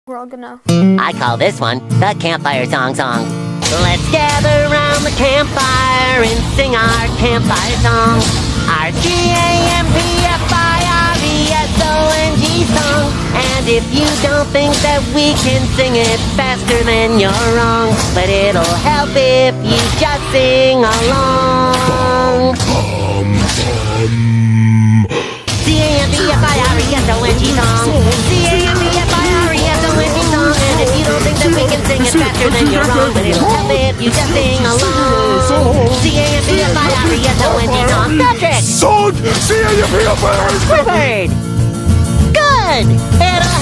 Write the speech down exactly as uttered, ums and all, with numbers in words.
We're all gonna... I call this one the Campfire Song Song. Let's gather around the campfire and sing our campfire song. Our C A M P F I R E S O N G song. And if you don't think that we can sing it faster, then you're wrong. But it'll help if you just sing along. C A M P F I R E S O N G song. C A M P F I R E S O N G song. And if you don't think that we can sing it faster, then you're wrong. But it'll help if you just sing along. C A M P F I R E S O N G song. Patrick! Son! C A M P F I R E S O N G! Clifford! Good! It'll